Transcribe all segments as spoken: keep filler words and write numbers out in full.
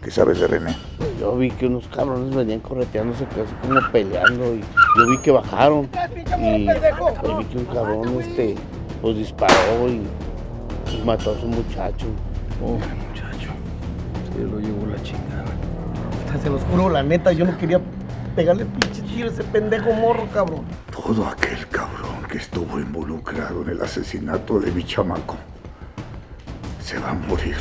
¿Qué sabes de René? Yo vi que unos cabrones venían correteándose casi como peleando y yo vi que bajaron y pues, vi que un cabrón este pues disparó y, y mató a su muchacho. Pobre muchacho, se lo llevó la chingada. Se los juro, la neta, yo no quería pegarle pinche tiro a ese pendejo morro, cabrón. Todo aquel cabrón que estuvo involucrado en el asesinato de mi chamaco se va a morir.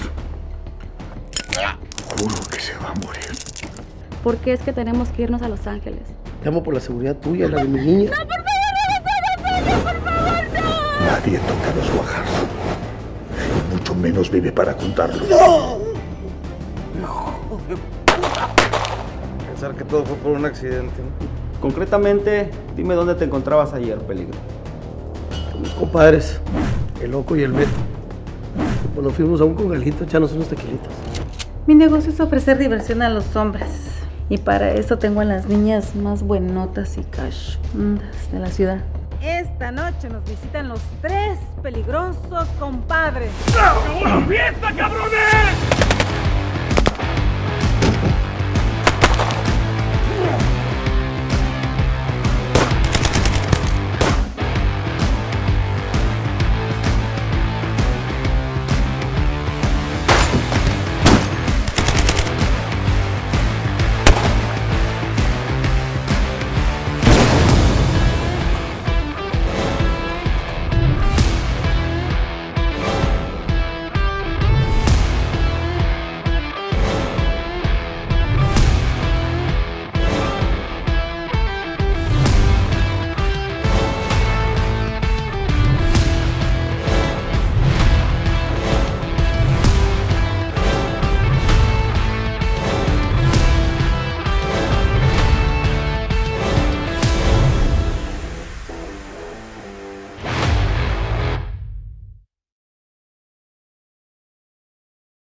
Juro que se va a morir. ¿Por qué es que tenemos que irnos a Los Ángeles? Llamo por la seguridad tuya y la de mi niña. ¡No, por favor, no, por favor, no! Nadie toca a los Guajardo. Y mucho menos vive para contarlo. ¡No! Pensar que todo fue por un accidente, ¿no? Concretamente, dime dónde te encontrabas ayer, Peligro. Con mis compadres, el Loco y el Beto. Cuando fuimos a un congalito, echarnos unos tequilitos. Mi negocio es ofrecer diversión a los hombres. Y para eso tengo a las niñas más buenotas y cachondas de la ciudad. Esta noche nos visitan los tres peligrosos compadres. ¡Acabó la fiesta, cabrones!